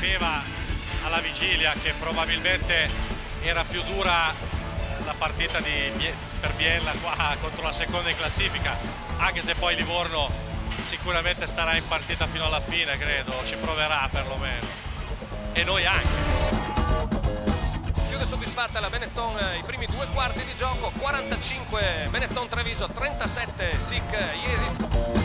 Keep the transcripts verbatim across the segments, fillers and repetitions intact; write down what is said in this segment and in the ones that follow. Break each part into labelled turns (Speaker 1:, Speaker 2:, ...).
Speaker 1: sapeva alla vigilia che probabilmente era più dura la partita di, per Biella qua contro la seconda in classifica, anche se poi Livorno sicuramente starà in partita fino alla fine, credo, ci proverà perlomeno, e noi anche.
Speaker 2: Chiude soddisfatta la Benetton i primi due quarti di gioco, quarantacinque Benetton Treviso, trentasette S I C Iesi.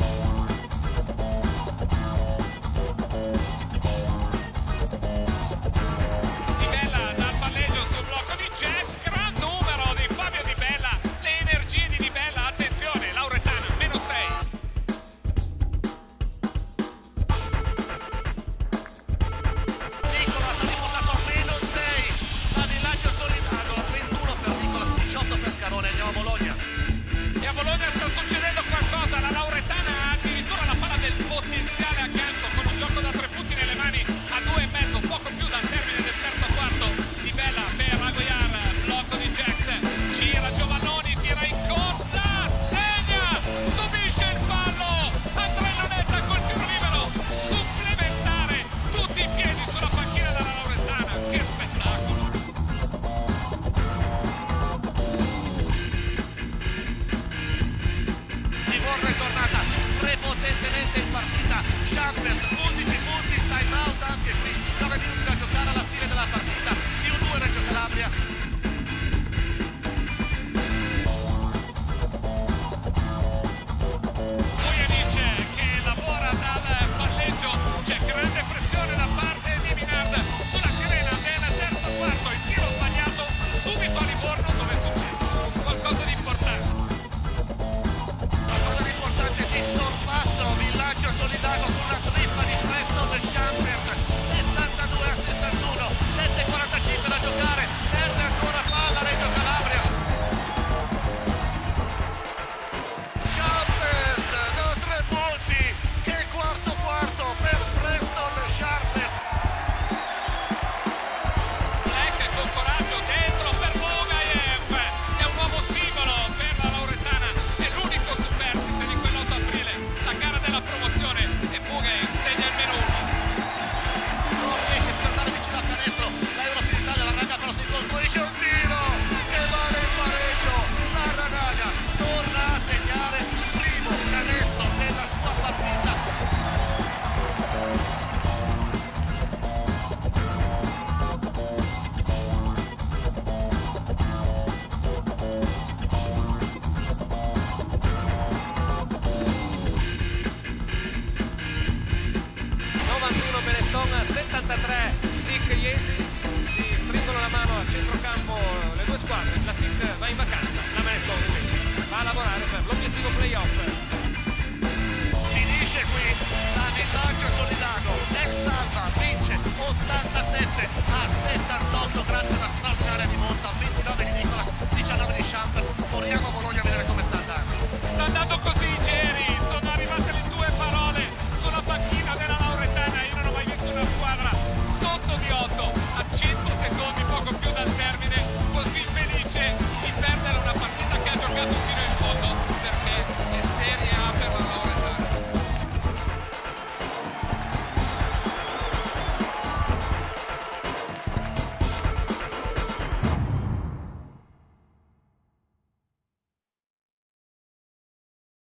Speaker 2: settantatré S I C Iesi, si stringono la mano a centrocampo le due squadre, la S I C va in vacanza, la Benetton invece va a lavorare per l'obiettivo playoff.